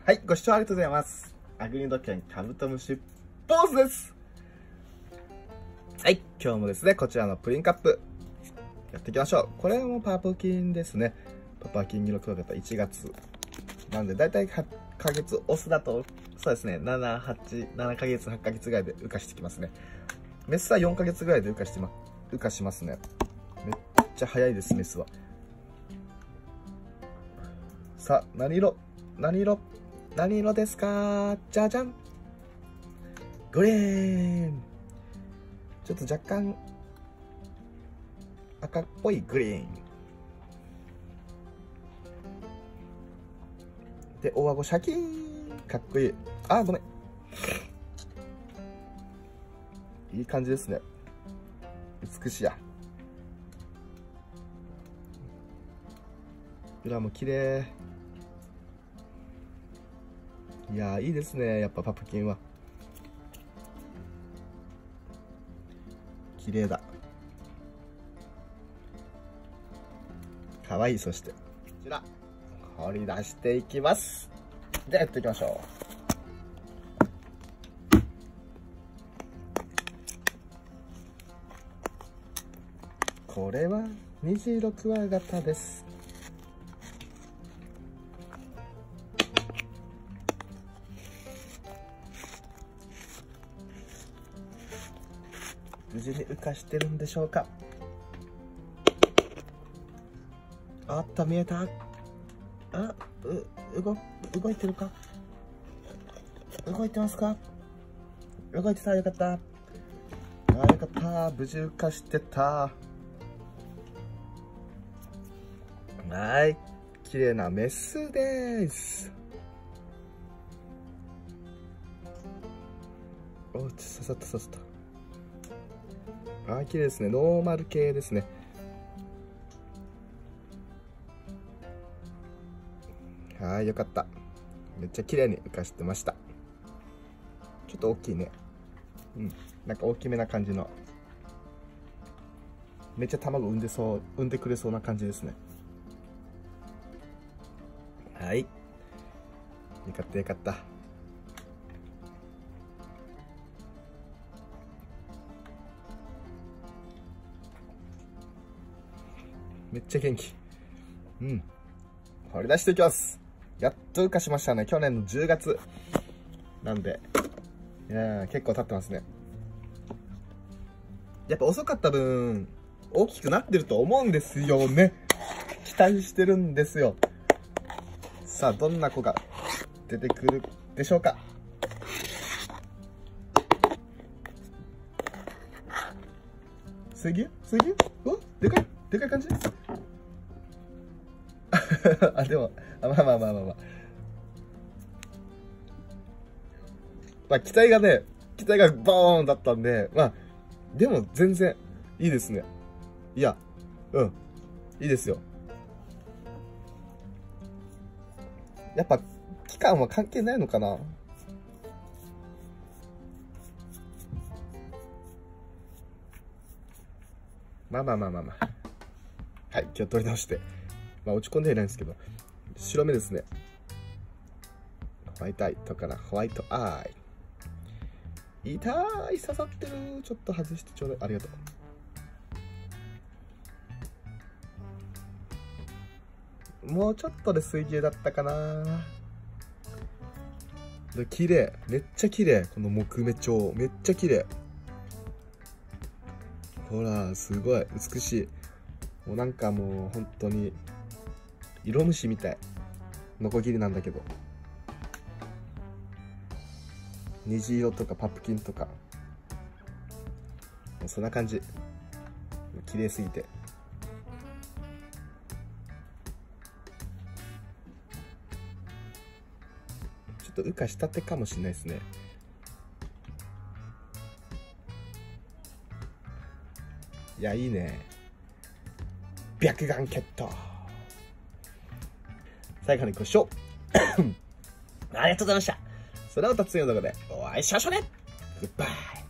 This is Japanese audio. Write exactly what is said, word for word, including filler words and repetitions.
はい、ご視聴ありがとうございます。アグリド犬カブトムシポーズです。はい、今日もですね、こちらのプリンカップやっていきましょう。これもパプキンですね。パパキンギロクワガタいちがつなんで、だいたいはちかげつ、オスだとそうですね、なな、はち、ななかげつ、はちかげつぐらいで羽化してきますね。メスはよんかげつぐらいで羽化してま羽化しますね。めっちゃ早いです、メスは。さあ、何色何色何色ですか？じゃじゃん、グリーン。ちょっと若干赤っぽいグリーンで、大顎シャキーン、かっこいい。あー、ごめん。いい感じですね。美しや。裏も綺麗。いやー、いいですね、やっぱパプキンは。綺麗だ。かわいい。そしてこちら掘り出していきます。ではやっていきましょう。これは虹色クワガタです。無事に羽化してるんでしょうか。あった、見えた。あ、う、動、動いてるか。動いてますか。動いてた、よかった。あ、よかった、無事羽化してた。はい、綺麗なメスです。お、ちょっとささっとささっと。あー、綺麗ですね。ノーマル系ですね。はい、よかった。めっちゃ綺麗に浮かしてました。ちょっと大きいね。うん、なんか大きめな感じの。めっちゃ卵産んでそう、産んでくれそうな感じですね。はい。よかったよかった。めっちゃ元気。うん。掘り出していきます。やっと羽化しましたね。去年のじゅうがつ。なんで、いやー、結構経ってますね。やっぱ遅かった分、大きくなってると思うんですよね。期待してるんですよ。さあ、どんな子が出てくるでしょうか。水牛水牛お、でかいでかい感じあ、でも、あ、まあまあまあまあまあ。まあ、期待がね、期待がボーンだったんで、まあ、でも全然いいですね。いや、うん、いいですよ。やっぱ、期間は関係ないのかな。まあまあまあまあまあ。はい、今日取り直して。まあ落ち込んではいないんですけど、白目ですね。ホワイトアイとからホワイトアイ。痛い、刺さってる。ちょっと外してちょうだい。ありがとう。もうちょっとで水牛だったかな。で、綺麗。めっちゃ綺麗。この木目調。めっちゃ綺麗。ほら、すごい。美しい。もうなんかもう本当に、色虫みたい。ノコギリなんだけど。虹色とかパプキンとか。もうそんな感じ。綺麗すぎて。ちょっと羽化したてかもしれないですね。いや、いいね。白眼ケット。最後にご視聴ありがとうございました。それではまた次の動画でお会いしましょうね。グッバイ。